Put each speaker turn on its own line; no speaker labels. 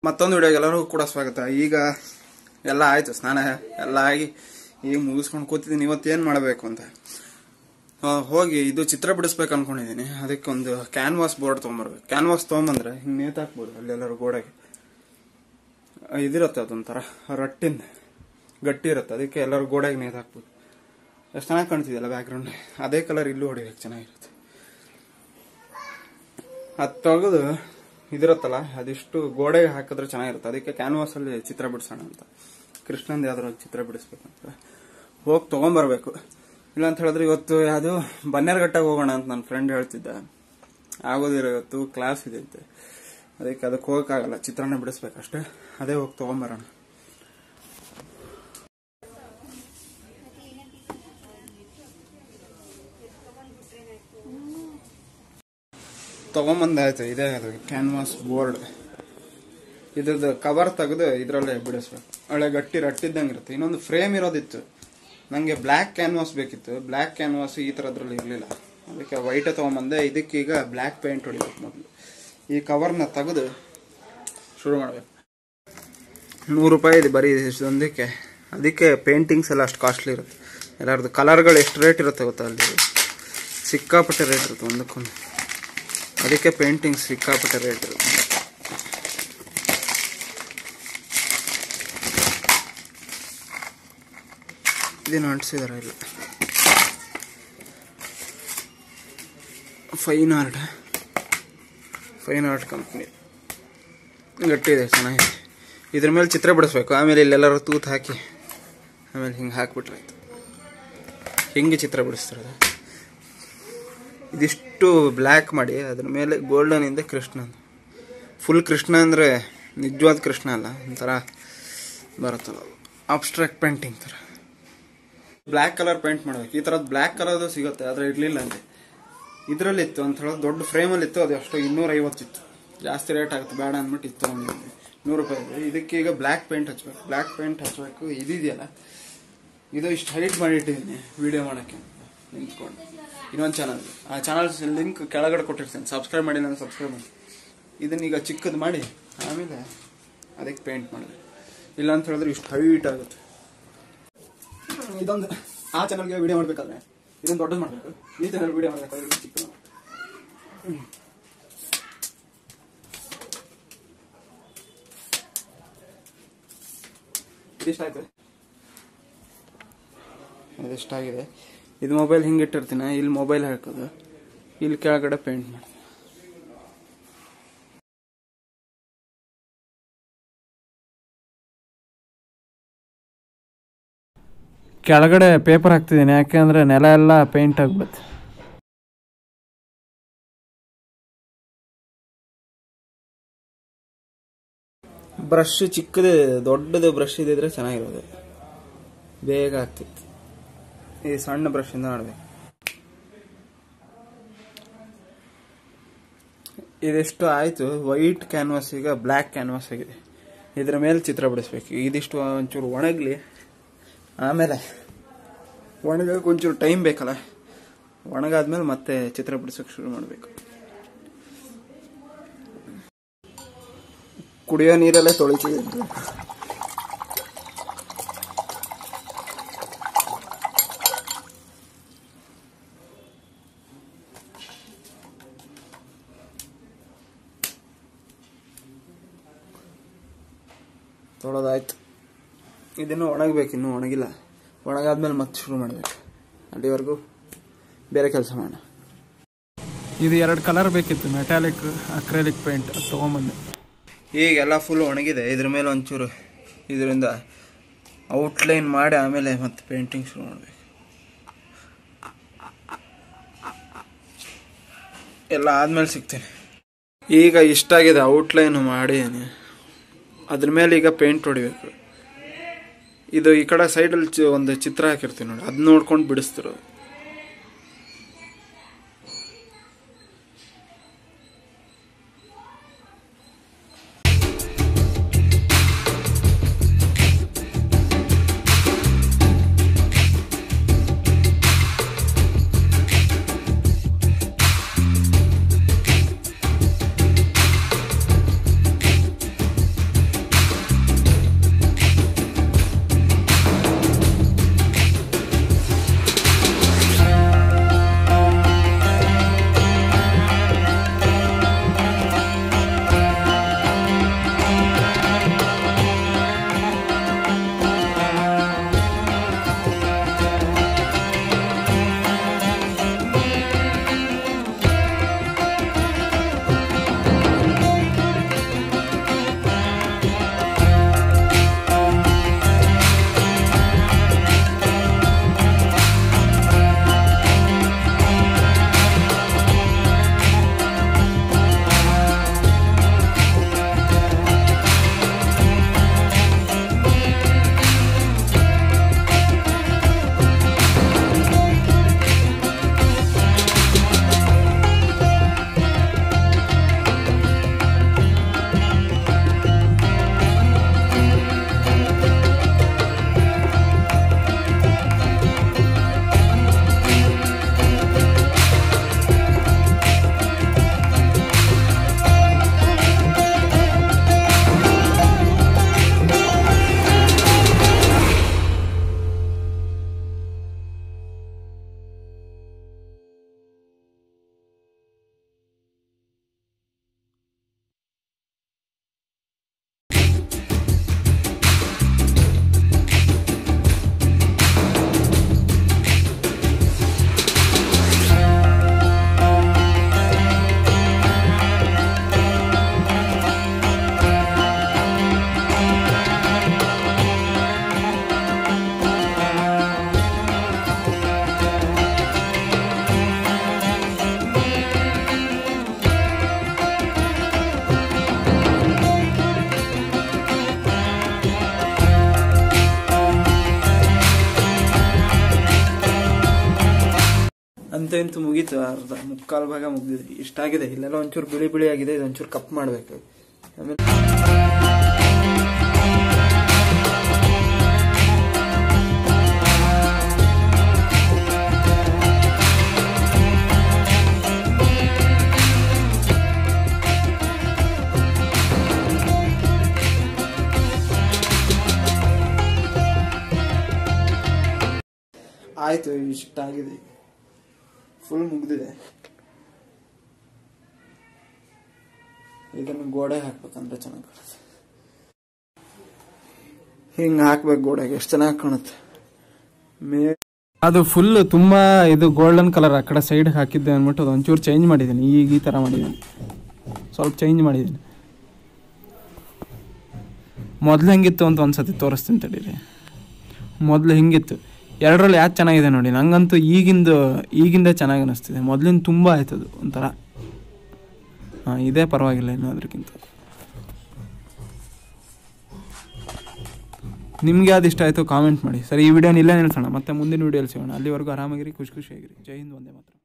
ಮತ್ತೊಂದು ವಿಡಿಯೋಗೆ ಎಲ್ಲರಿಗೂ ಕೂಡ ಸ್ವಾಗತ. ಈಗ ಎಲ್ಲ ಆಯ್ತು, ಸ್ನಾನ ಎಲ್ಲ ಆಗಿ ಈಗ ಮುಗಿಸ್ಕೊಂಡು ಕೂತಿದ್ದೀನಿ. ಇವತ್ತೇನು ಮಾಡಬೇಕು ಅಂತ ಹೋಗಿ ಇದು ಚಿತ್ರ ಬಿಡಿಸ್ಬೇಕು ಅನ್ಕೊಂಡಿದ್ದೀನಿ. ಅದಕ್ಕೆ ಒಂದು ಕ್ಯಾನ್ವಾಸ್ ಬೋರ್ಡ್ ತೊಗೊಂಬರ್ಬೇಕು. ಕ್ಯಾನ್ವಾಸ್ ತೊಗೊಂಬಂದ್ರೆ ಹಿಂಗೆ ನೇತಾಕ್ಬೋದು. ಅಲ್ಲೆಲ್ಲರೂ ಗೋಡೆಗೆ ಇದಿರುತ್ತೆ, ಅದೊಂಥರ ರಟ್ಟಿಂದ ಗಟ್ಟಿ ಇರುತ್ತೆ. ಅದಕ್ಕೆ ಎಲ್ಲರೂ ಗೋಡೆಗೆ ನೇತಾಕ್ಬೋದು. ಎಷ್ಟು ಚೆನ್ನಾಗಿ ಕಾಣ್ತಿದೆಯಲ್ಲ ಬ್ಯಾಕ್ಗ್ರೌಂಡ್. ಅದೇ ಕಲರ್ ಇಲ್ಲೂ ಹೊಡಿಬೇಕು, ಚೆನ್ನಾಗಿರುತ್ತೆ. ಅದು ತೆಗೆದು ಇದಿರುತ್ತಲ್ಲ, ಅದಿಷ್ಟು ಗೋಡೆಗೆ ಹಾಕಿದ್ರೆ ಚೆನ್ನಾಗಿರುತ್ತೆ. ಅದಕ್ಕೆ ಕ್ಯಾನ್ವಾಸ್ ಅಲ್ಲಿ ಚಿತ್ರ ಬಿಡಿಸೋಣ ಅಂತ, ಕೃಷ್ಣಂದು ಯಾವ್ದಾದ್ರು ಚಿತ್ರ ಬಿಡಿಸ್ಬೇಕಂತ ಹೋಗಿ ತಗೊಂಡ್ಬರ್ಬೇಕು. ಇಲ್ಲ ಅಂತ ಹೇಳಿದ್ರೆ ಇವತ್ತು ಯಾವುದು ಬನ್ನೇರ್ಘಟ್ಟಾಗ ಹೋಗೋಣ ಅಂತ ನನ್ನ ಫ್ರೆಂಡ್ ಹೇಳ್ತಿದ್ದ. ಆಗೋದಿರೋ ಇವತ್ತು ಕ್ಲಾಸ್ ಇದೆ ಅಂತೆ, ಅದಕ್ಕೆ ಹೋಗಕ್ಕಾಗಲ್ಲ, ಚಿತ್ರನ ಬಿಡಿಸ್ಬೇಕಷ್ಟೇ. ಅದೇ ಹೋಗಿ ತಗೊಂಬರೋಣ. ತಗೊಂಬಂದಾಯ್ತು. ಇದೇ ಅದು ಕ್ಯಾನ್ವಾಸ್ ಬೋರ್ಡ್. ಇದ್ರದ್ದು ಕವರ್ ತೆಗೆದು ಇದರಲ್ಲೇ ಬಿಡಿಸ್ಬೇಕು. ಒಳ್ಳೆ ಗಟ್ಟಿ ರಟ್ಟಿದ್ದಂಗೆ ಇರುತ್ತೆ. ಇನ್ನೊಂದು ಫ್ರೇಮ್ ಇರೋದಿತ್ತು. ನನಗೆ ಬ್ಲ್ಯಾಕ್ ಕ್ಯಾನ್ವಾಸ್ ಬೇಕಿತ್ತು. ಬ್ಲ್ಯಾಕ್ ಕ್ಯಾನ್ವಾಸ್ ಈ ಥರದ್ರಲ್ಲಿ ಇರಲಿಲ್ಲ, ಅದಕ್ಕೆ ವೈಟ್ ತೊಗೊಂಬಂದೆ. ಇದಕ್ಕೀಗ ಬ್ಲ್ಯಾಕ್ ಪೇಂಟ್ ಹೊಡಿಬೇಕು. ಮೊದಲು ಈ ಕವರ್ನ ತೆಗೆದು ಶುರು ಮಾಡಬೇಕು. 100 ರೂಪಾಯಿ ಇದೆ ಬರೀ ಒಂದಕ್ಕೆ. ಅದಕ್ಕೆ ಪೇಂಟಿಂಗ್ಸ್ ಎಲ್ಲ ಅಷ್ಟು ಕಾಸ್ಟ್ಲಿ ಇರುತ್ತೆ. ಎಲ್ಲರದ್ದು ಕಲರ್ಗಳು ಎಷ್ಟು ರೇಟ್ ಇರುತ್ತೆ ಗೊತ್ತಾ, ಅಲ್ಲಿ ಸಿಕ್ಕಾಪಟ್ಟೆ ರೇಟ್ ಇರುತ್ತೆ ಒಂದಕ್ಕೊಂದು. ಅದಕ್ಕೆ ಪೇಂಟಿಂಗ್ ಸಿಕ್ಕಾಪಟ್ಟೆ ರೇಟ್ ಇರುತ್ತೆ. ಇದೇನು ಅಂಟಿಸಿದಾರೆ ಇಲ್ಲ, ಫೈನ್ ಆರ್ಟ್ ಕಂಪ್ನಿ. ಗಟ್ಟಿ ಇದೆ, ಚೆನ್ನಾಗಿದೆ. ಇದ್ರ ಮೇಲೆ ಚಿತ್ರ ಬಿಡಿಸ್ಬೇಕು. ಆಮೇಲೆ ಇಲ್ಲೆಲ್ಲರೂ ತೂತು ಹಾಕಿ ಆಮೇಲೆ ಹಿಂಗೆ ಹಾಕ್ಬಿಟ್ರಾಯ್ತು. ಹಿಂಗೆ ಚಿತ್ರ ಬಿಡಿಸ್ತಾರೆ. ಇದಿಷ್ಟು ಬ್ಲ್ಯಾಕ್ ಮಾಡಿ ಅದ್ರ ಮೇಲೆ ಗೋಲ್ಡನ್ ಇಂದ ಕೃಷ್ಣ, ಫುಲ್ ಕೃಷ್ಣ ಅಂದರೆ ನಿಜವಾದ ಕೃಷ್ಣ ಅಲ್ಲ, ಒಂಥರ ಬರುತ್ತಲ್ಲ ಅಬ್ಸ್ಟ್ರಾಕ್ಟ್ ಪೇಂಟಿಂಗ್ ಥರ. ಬ್ಲ್ಯಾಕ್ ಕಲರ್ ಪೇಂಟ್ ಮಾಡ್ಬೇಕು. ಈ ಥರದ್ದು ಬ್ಲ್ಯಾಕ್ ಕಲರ್ದು ಸಿಗುತ್ತೆ, ಆದರೆ ಇರಲಿಲ್ಲ ಅಲ್ಲಿ. ಇದರಲ್ಲಿತ್ತು ಅಂತ ಹೇಳೋದು, ದೊಡ್ಡ ಫ್ರೇಮಲ್ಲಿತ್ತು. ಅದು ಅಷ್ಟು 250 ಇತ್ತು. ಜಾಸ್ತಿ ರೇಟ್ ಆಗುತ್ತೆ, ಬೇಡ ಅಂದ್ಬಿಟ್ಟು ಇತ್ತು ನಮಗೆ 100 ರೂಪಾಯಿ. ಇದಕ್ಕೆ ಈಗ ಬ್ಲ್ಯಾಕ್ ಪೇಂಟ್ ಹಚ್ಚಬೇಕು. ಇದಿದೆಯಲ್ಲ, ಇದು ಇಷ್ಟು ಹೈಟ್ ಮಾಡಿಟ್ಟಿದ್ದೀನಿ ವಿಡಿಯೋ ಮಾಡೋಕ್ಕೆ ನಿಂತ್ಕೊಂಡು. ಇನ್ನೊಂದು ಚಾನಲ್, ಆ ಚಾನಲ್ ಲಿಂಕ್ ಕೆಳಗಡೆ ಕೊಟ್ಟಿರ್ತೀನಿ. ಸಬ್ಸ್ಕ್ರೈಬ್ ಮಾಡಿ, ನಾನು ಸಬ್ಸ್ಕ್ರೈಬ್ ಮಾಡಿ. ಇದನ್ನೀಗ ಚಿಕ್ಕದು ಮಾಡಿ ಆಮೇಲೆ ಅದಕ್ಕೆ ಪೇಂಟ್ ಮಾಡಿದೆ. ಇಲ್ಲ ಅಂತ ಹೇಳಿದ್ರೆ ಇಷ್ಟು ಹೈಟ್ ಆಗುತ್ತೆ. ಇದೊಂದು ಆ ಚಾನಲ್ಗೆ ವಿಡಿಯೋ ಮಾಡಬೇಕಾದ್ರೆ ಇದೊಂದು ದೊಡ್ಡದು ಮಾಡಬೇಕು. ಈ ಚಾನಲ್ ವಿಡಿಯೋ ಮಾಡಬೇಕಾದ್ರೆ ಚಿಕ್ಕದು. ಇದಿಷ್ಟಾಗಿದೆ. ಇದು ಮೊಬೈಲ್ ಹಿಂಗೆ ಇಟ್ಟಿರ್ತೀನಿ, ಇಲ್ಲಿ ಮೊಬೈಲ್ ಹಾಕೋದು, ಇಲ್ಲಿ ಕೆಳಗಡೆ ಪೇಂಟ್ ಮಾಡಿ. ಕೆಳಗಡೆ ಪೇಪರ್ ಹಾಕ್ತಿದ್ದೀನಿ, ಯಾಕೆಂದ್ರೆ ನೆಲ ಎಲ್ಲ ಪೇಂಟ್ ಆಗ್ಬಿಡುತ್ತೆ. ಬ್ರಷ್ ಚಿಕ್ಕದು, ದೊಡ್ಡದು ಬ್ರಷ್ ಇದ್ದಿದ್ರೆ ಚೆನ್ನಾಗಿರೋದು, ಬೇಗ ಆಗ್ತಿತ್ತು. ಈ ಸಣ್ಣ ಬ್ರಷ್ ಇಂದ ಮಾಡಬೇಕು. ಇದಿಷ್ಟು ಆಯ್ತು. ವೈಟ್ ಕ್ಯಾನ್ವಾಸ್ ಈಗ ಬ್ಲ್ಯಾಕ್ ಕ್ಯಾನ್ವಾಸ್ ಆಗಿದೆ. ಇದ್ರ ಮೇಲೆ ಚಿತ್ರ ಬಿಡಿಸ್ಬೇಕು. ಇದಿಷ್ಟು ಒಂಚೂರು ಒಣಗಲಿ, ಆಮೇಲೆ ಒಣಗಕ್ಕೆ ಒಂಚೂರು ಟೈಮ್ ಬೇಕಲ್ಲ. ಒಣಗಾದ್ಮೇಲೆ ಮತ್ತೆ ಚಿತ್ರ ಬಿಡಿಸೋಕೆ ಶುರು ಮಾಡಬೇಕು. ಕುಡಿಯೋ ನೀರಲ್ಲೇ ತೊಳಿತಿದ್ದು. ತೊಳೆದಾಯ್ತು. ಇದನ್ನು ಒಣಗಬೇಕು, ಇನ್ನೂ ಒಣಗಿಲ್ಲ. ಒಣಗಾದ್ಮೇಲೆ ಮತ್ತೆ ಶುರು ಮಾಡಬೇಕು. ಅಲ್ಲಿವರೆಗೂ ಬೇರೆ ಕೆಲಸ ಮಾಡೋಣ. ಇದು 2 ಕಲರ್ ಬೇಕಿತ್ತು, ಮೆಟಾಲಿಕ್, ಅಕ್ರೆಲಿಕ್ ಪೇಂಟ್. ಅದು ತೊಗೊಂಬಂದೆ. ಈಗೆಲ್ಲ ಫುಲ್ ಒಣಗಿದೆ. ಇದ್ರ ಮೇಲೆ ಒಂಚೂರು ಇದರಿಂದ ಔಟ್ಲೈನ್ ಮಾಡಿ ಆಮೇಲೆ ಮತ್ತೆ ಪೇಂಟಿಂಗ್ ಶುರು ಮಾಡಬೇಕು. ಎಲ್ಲ ಆದ್ಮೇಲೆ ಸಿಗ್ತೇನೆ. ಈಗ ಇಷ್ಟಾಗಿದೆ, ಔಟ್ಲೈನ್ ಮಾಡಿ ಅದ್ರ ಮೇಲೆ ಈಗ ಪೇಂಟ್ ಹೊಡಿಬೇಕು. ಇದು ಈ ಕಡೆ ಸೈಡಲ್ಲಿ ಒಂದು ಚಿತ್ರ ಹಾಕಿರ್ತೀವಿ ನೋಡಿ, ಅದು ನೋಡ್ಕೊಂಡು ಬಿಡಿಸ್ತಿರೋದು. ಇಂತೂ ಮುಗೀತು, ಅರ್ಧ ಮುಕ್ಕಾಲು ಭಾಗ ಮುಗಿದಿದೆ. ಇಷ್ಟಾಗಿದೆ. ಇಲ್ಲೆಲ್ಲ ಒಂಚೂರು ಬಿಳಿ ಬಿಳಿ ಆಗಿದೆ, ಇದೊಂಚೂರು ಕಪ್ ಮಾಡಬೇಕು. ಆಮೇಲೆ ಆಯ್ತು, ಇಷ್ಟಾಗಿದೆ, ಫುಲ್ ಮುಗ್ದಿದೆ. ಇದನ್ನು ಗೋಡೆ ಹಾಕ್ಬೇಕಂದ್ರೆ ಚೆನ್ನಾಗಿ ಕಾಣುತ್ತೆ. ಹಿಂಗೆ ಹಾಕ್ಬೇಕು ಗೋಡೆಗೆ, ಎಷ್ಟು ಚೆನ್ನಾಗಿ ಕಾಣುತ್ತೆ. ಅದು ಫುಲ್ ತುಂಬಾ ಇದು ಗೋಲ್ಡನ್ ಕಲರ್ ಆ ಕಡೆ ಸೈಡ್ ಹಾಕಿದ್ದೆ ಅಂದ್ಬಿಟ್ಟು ಅದು ಒಂಚೂರು ಚೇಂಜ್ ಮಾಡಿದ್ದೀನಿ. ಈಗ ಈ ಥರ ಮಾಡಿದ್ದೀನಿ, ಸ್ವಲ್ಪ ಚೇಂಜ್ ಮಾಡಿದ್ದೀನಿ. ಮೊದಲು ಹೆಂಗಿತ್ತು ಅಂತ ಒಂದ್ಸತಿ ತೋರಿಸ್ತೀನಿ ತಡೀರಿ. ಮೊದಲು ಹಿಂಗಿತ್ತು. ಎರಡರಲ್ಲಿ ಯಾವ್ದು ಚೆನ್ನಾಗಿದೆ ನೋಡಿ. ನಂಗಂತೂ ಈಗಿಂದ ಚೆನ್ನಾಗಿ ಅನ್ನಿಸ್ತಿದೆ. ಮೊದಲಿನ ತುಂಬ ಆಯ್ತದು ಒಂಥರ. ಇದೇ ಪರವಾಗಿಲ್ಲ ಇನ್ನು ಅದಕ್ಕಿಂತ. ನಿಮ್ಗೆ ಯಾವ್ದು ಇಷ್ಟ ಆಯಿತು ಕಾಮೆಂಟ್ ಮಾಡಿ. ಸರಿ, ಈ ವಿಡಿಯೋನ ಇಲ್ಲೇ ನಿಲ್ಲಿಸೋಣ. ಮತ್ತೆ ಮುಂದಿನ ವಿಡಿಯೋಲಿ ಸಿಗೋಣ. ಅಲ್ಲಿವರೆಗೂ ಆರಾಮಾಗಿರಿ, ಖುಷಿಯಾಗಿರಿ. ಜೈ ಹಿಂದ್, ವಂದೇ ಮಾತರಂ.